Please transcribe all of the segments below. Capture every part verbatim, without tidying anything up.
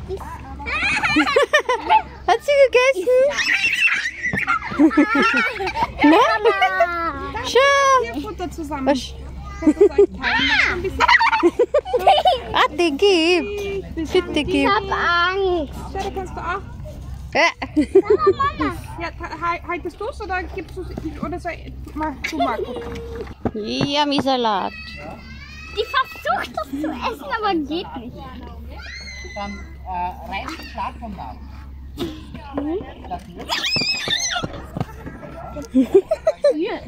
Hat sie gegessen? Ne? Schau. Futter zusammen. Was? Ah, die gib. Bitte gib. Ich hab Angst. Schau, da kannst du auch. Ja. Mama. Ja, he- haltest du es oder gibst du es? Oder soll ich, mal, du Markus. Yummy Salat. Die versucht das zu essen, aber geht nicht. Dann äh, rein Schlag vom Lauf. Hier.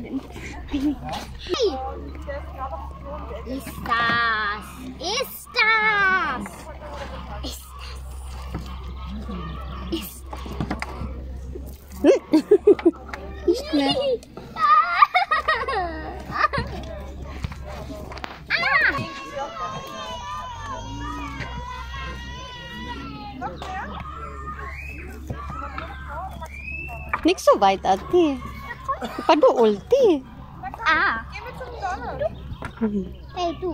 Ist das? Ist das? Ist das? Ist Nicht mehr. Nicht so weit, Ati. Paduol, ti. Ah. Gehen wir zum Donald. Hey, du.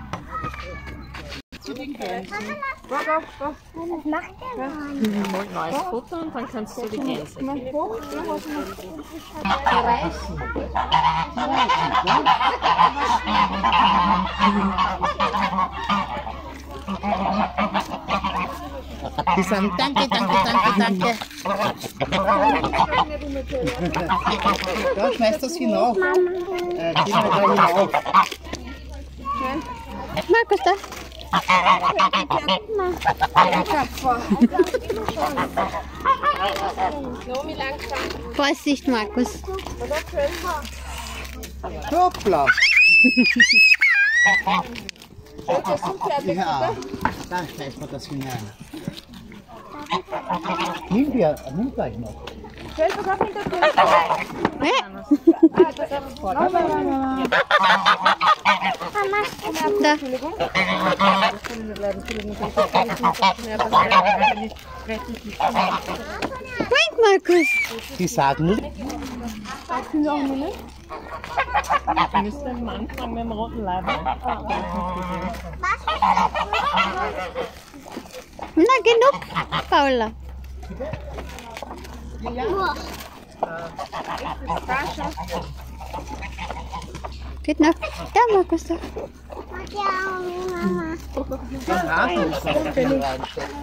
Warte, warte, warte. Was macht der Mann? Mal neues Futter und dann kannst du die Gänse. Mal hoch, ne, was Die sagen danke, danke, danke, danke. Da schmeißt das hinauf. Äh, gehen wir da hinauf. Markus, da. Vorsicht, Markus. Hoppla. Ja, da schmeißt man das hinein. Nimm dir, nimm gleich noch. Fällt das auf hinter dir? Da. Wink, Markus. Die sagen, Müsste am Anfang mit dem roten Leib. Na, genug, Paula. Geht noch. Da, Markus, da. Mama. der Hasen ist noch drin reinstecken.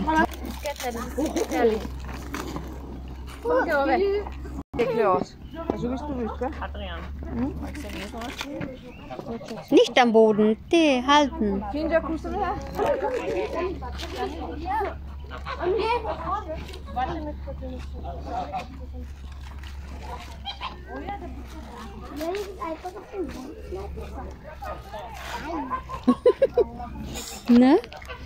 Deckel aus. Also wie du willst, gell? Adrian. Nicht am Boden, die halten. Kinder, kommst du her? Ne?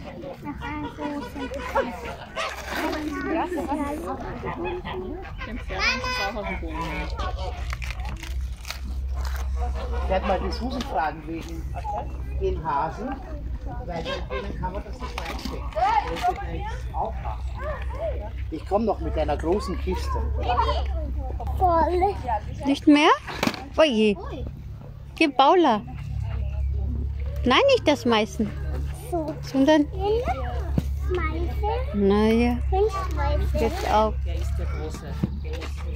Ich werde mal die Susi fragen wegen den Hasen, weil denen kann man das nicht reinstecken. Das wird nichts aufmachen. Ich komme noch mit einer großen Kiste. Voll. Nicht mehr? Oje. Gib Paula. Nein, nicht das Meißen, So. sondern, Schmeiße. naja, Schmeiße. jetzt auch. Der ist der große. Der ist